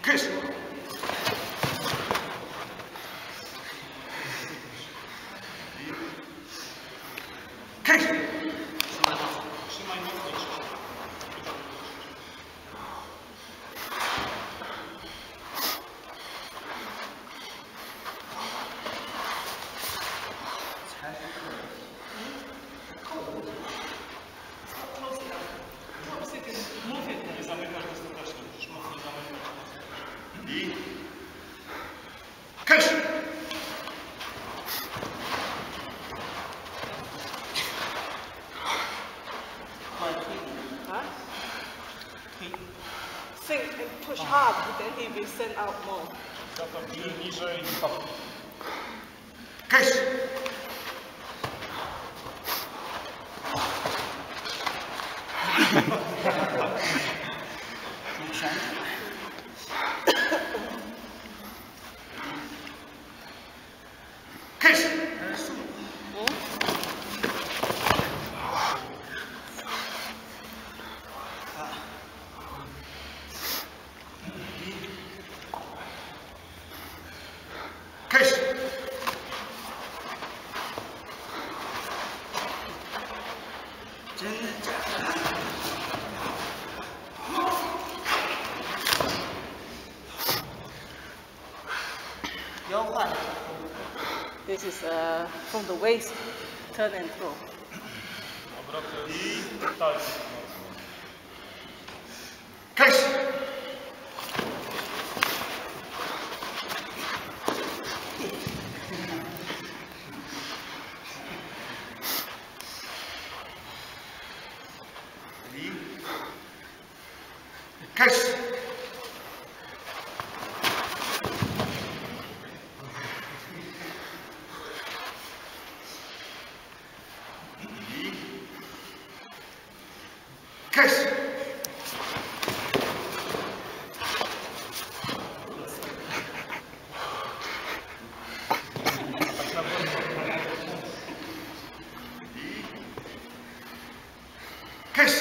Kysz! Kysz! Trzymaj mocno. Nie zamykasz dostatecznie, musisz mocno zamykać. I kysz! Sink and push hard, then he will send out more. Zatopił niżej. Kysz! Kysz! Kysz! This is from the waist, turn and throw. Obroty i talii. Kysz! Kysz! Kysz! Kysz!